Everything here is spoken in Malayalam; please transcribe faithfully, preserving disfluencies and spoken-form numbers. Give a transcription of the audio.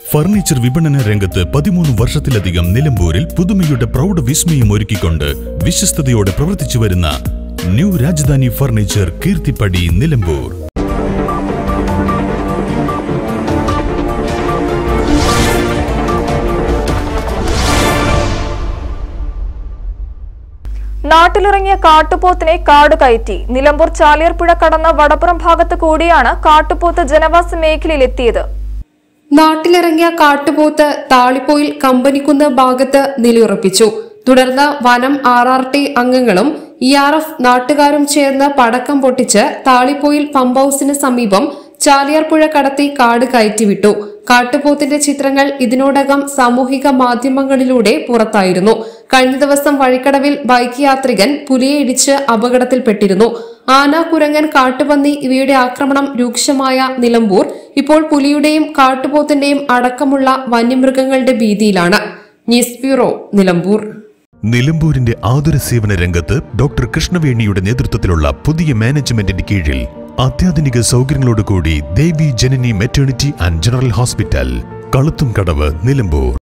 ഫർണിച്ചർ വിപണന രംഗത്ത് പതിമൂന്ന് വർഷത്തിലധികം നിലമ്പൂരിൽ പുതുമയുടെ പ്രൗഢ വിസ്മയം ഒരുക്കിക്കൊണ്ട് വിശ്വസ്തയോടെ പ്രവർത്തിച്ചു വരുന്ന ന്യൂ രാജധാനി ഫർണിച്ചർ കീർത്തിപ്പടി നിലമ്പൂർ. നാട്ടിലിറങ്ങിയ കാട്ടുപോത്തിനെ കാട് കയറ്റി. നിലമ്പൂർ ചാലിയാർപ്പുഴ കടന്ന വടപ്പുറം ഭാഗത്ത് കൂടിയാണ് കാട്ടുപോത്ത് ജനവാസ മേഖലയിലെത്തിയത്. നാട്ടിലിറങ്ങിയ കാട്ടുപോത്ത് താളിപ്പോയിൽ കമ്പനിക്കുന്ന് ഭാഗത്ത് നിലയുറപ്പിച്ചു. തുടർന്ന് വനം ആർ ആർ ടി അംഗങ്ങളും ഇ ആർ എഫ് നാട്ടുകാരും ചേർന്ന് പടക്കം പൊട്ടിച്ച് താളിപ്പോയിൽ പമ്പ് ഹൌസിന് സമീപം ചാലിയാർപ്പുഴ കടത്തി കാട് കയറ്റിവിട്ടു. കാട്ടുപോത്തിന്റെ ചിത്രങ്ങൾ ഇതിനോടകം സാമൂഹിക മാധ്യമങ്ങളിലൂടെ പുറത്തായിരുന്നു. കഴിഞ്ഞ ദിവസം വഴിക്കടവിൽ ബൈക്ക് യാത്രികൻ പുലിയെ ഇടിച്ച് അപകടത്തിൽപ്പെട്ടിരുന്നു. ആന, കുരങ്ങൻ, കാട്ടുപന്നി ഇവയുടെ ആക്രമണം രൂക്ഷമായ നിലമ്പൂർ ഇപ്പോൾ പുലിയുടെയും കാട്ടുപോത്തിന്റെയും അടക്കമുള്ള വന്യമൃഗങ്ങളുടെ ഭീതിയിലാണ്. News bureau, Nilambur. നിലമ്പൂരിന്റെ ആതുര സേവന രംഗത്ത് ഡോക്ടർ കൃഷ്ണവേണിയുടെ നേതൃത്വത്തിലുള്ള പുതിയ മാനേജ്മെന്റിന്റെ കീഴിൽ അത്യാധുനിക സൗകര്യങ്ങളോടുകൂടി Devi Janani maternity and general hospital, Kaluthumkadavu, Nilambur.